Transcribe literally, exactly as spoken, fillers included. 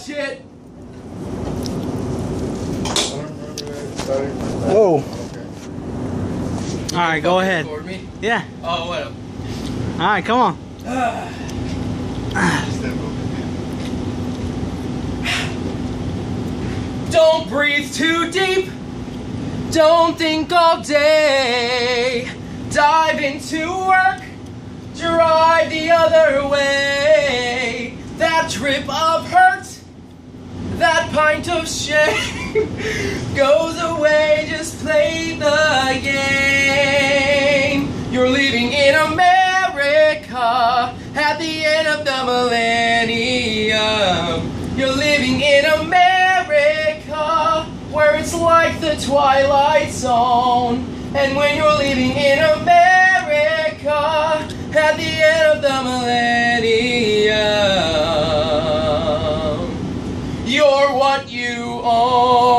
shit! Whoa. Okay. Alright, go ahead. Record me? Yeah. Oh, what? Alright, come on. Don't breathe too deep. Don't think all day. Dive into work. Drive the other way. That drip of hurt, that pint of shame goes away. Just play the game. You're living in America at the end of the millennium. You're living in America where it's like the Twilight Zone. And when you're living in America at the end of the millennium, you're what you own.